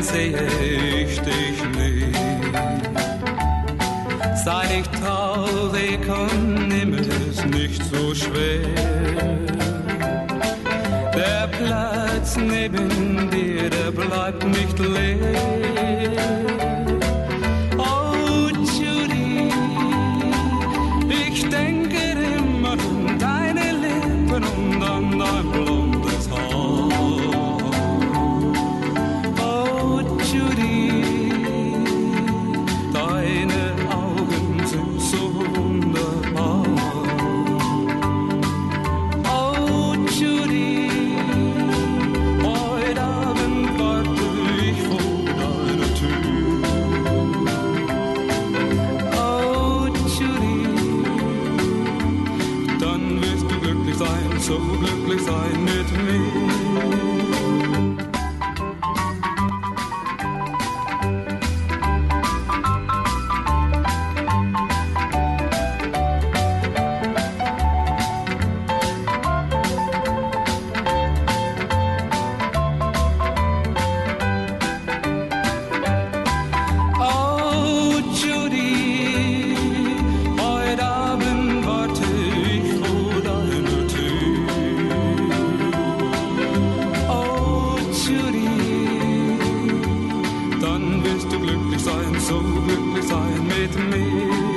sehe ich dich nie. Sei nicht traurig und nimm es nicht so schwer. Der Platz neben dir, der bleibt nicht leer. Oh Judy, ich denke immer an deine Lippen und an dein blondes Haar. Oh Judy, deine Augen sind so wunderbar. Oh Judy, heute Abend warte ich vor deiner Tür. Oh Judy, dann wirst du glücklich sein, so glücklich sein mit mir. So glücklich sein mit mir.